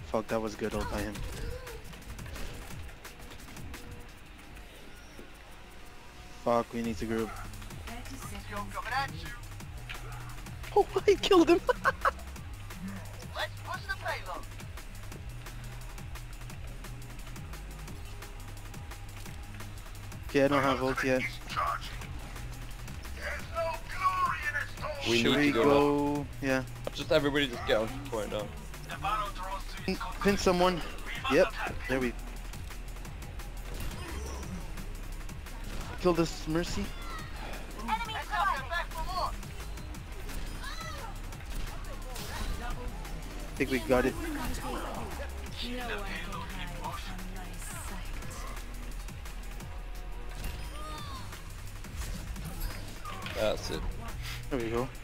Fuck, that was good ult by him. Fuck, we need to group. Oh, I killed him! Let's push the payload. Okay, I don't have ult yet. We Should need we to go? Yeah. Just everybody just get on point now. Pin someone. Yep. There we. Kill this Mercy. I think we got it. That's it. There we go.